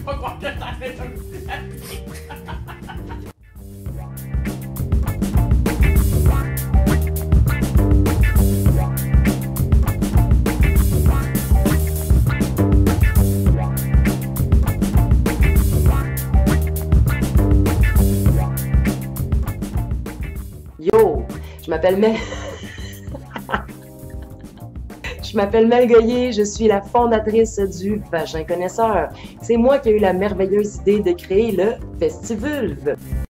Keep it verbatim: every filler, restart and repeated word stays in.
pas croire que t'arrêtes un petit. Yo, je m'appelle Mel. Je m'appelle Mel Goyer, je suis la fondatrice du Vagin Connaisseur. C'est moi qui ai eu la merveilleuse idée de créer le Festivulve.